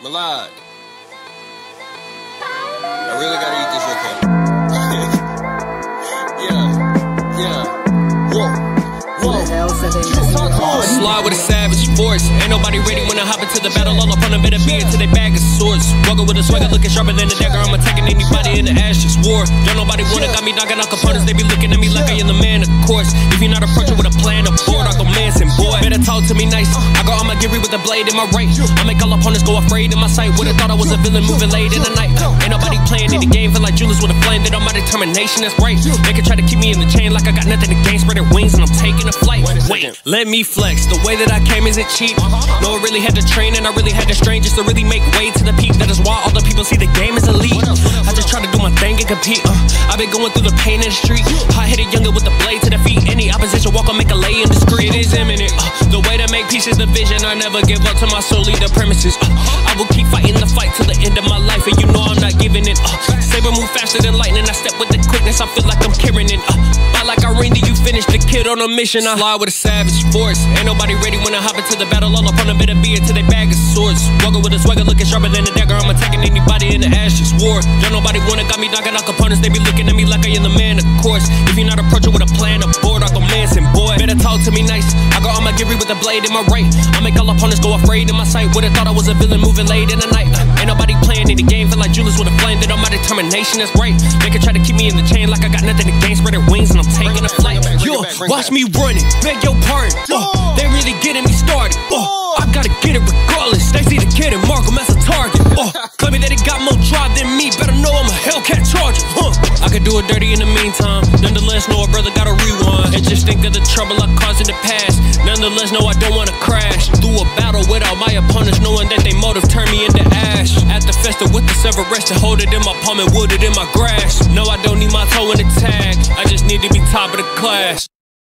Malad. I really gotta eat this real quick. Yeah. Whoa. Slide with a savage force. Ain't nobody ready when I hop into the battle. All up on a bit of beer till they bag of swords. Walking with a swagger looking sharper than a dagger. I'm attacking anybody in the Asterisk War. Don't nobody wanna got me knocking out components. They be looking at me like I am the man, of course. If you're not approaching with a plan of board, I go mancing, boy. Better talk to me nice. I go AMAGIRI with a blade in my right. I make all opponents go afraid in my sight. Would've thought I was a villain moving late in the night. Ain't nobody playing in the game. Feel like Julius with a flame. They don't my determination, that's right. They can try to keep me in the chain like I got nothing to gain. Spreading wings and I'm taking a flight. Wait, let me flex. The way that I came isn't cheap. No, I really had to train and I really had to strain just to really make way to the peak. That is why all the people see the game is elite. I just try to do my thing and compete. I've been going through the pain in the street. Hot-headed younger with the blade to the feet. Any opposition walk, I'll make a lay in the street. It is imminent. The way to make peace is the vision. I never give up to my soul, lead the premises. I will keep fighting the fight till the end of my life, and you know I'm not giving it. Saber move faster than lightning. I step with the quickness. I feel like I'm carrying it. Fight like Irene, you finish the kid on a mission. I slide with a savage force. Ain't nobody ready when I hop into the battle. All up on a bit of beer till they bag of swords. Walking with a swagger looking sharper than a dagger. I'm attacking anybody in the Asterisk War. Don't nobody wanna got me knocking out components. They be looking at me like I am the man, of course. If you're not approaching with a plan of board, I go mancing, boy. Better talk to me nice. I go AMAGIRI with a blade in my right. I make all opponents go afraid in my sight. Would've thought I was a villain moving late in the night. Ain't nobody playing in the game. Feel like Julius with a flame. They don't my determination, that's right. They can try to keep me in the chain like I got nothing to gain. Spreading wings and I'm taking a flight. Yo, watch me running, beg your pardon. They really getting me started. I gotta get it regardless. They see the kid and mark him as a target. Claiming that he got more drive than me. Better know I'm a Hellcat charger. I could do it dirty in the meantime. Nonetheless, know a brother gotta rewind. And just think of the trouble I caused in the past. Nonetheless, know I don't wanna crash through a battle without my opponents knowing that they motive turned me into ash. At the festa with the severed wrist to hold it in my palm and wood it in my grass. No, I don't need my toe in the tag. I just need to be top of the class.